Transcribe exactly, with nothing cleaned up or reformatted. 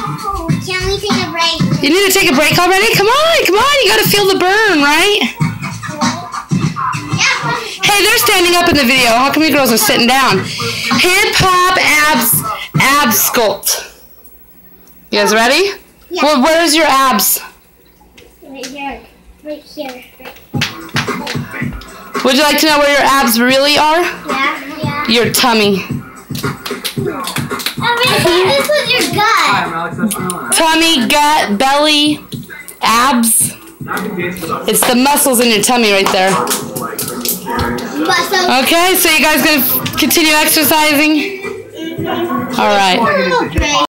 Can we take a break? You need to take a break already? Come on, come on. You got to feel the burn, right? Hey, they're standing up in the video. How come you girls are sitting down? Hip hop abs, ab sculpt. You guys ready? Yeah. Well, where's your abs? Right here. Right here. Would you like to know where your abs really are? Yeah. Yeah. Your tummy. Oh, really? This was your gut. Tummy, gut, belly, abs. It's the muscles in your tummy right there. Muscle. Okay, so you guys gonna continue exercising? All right.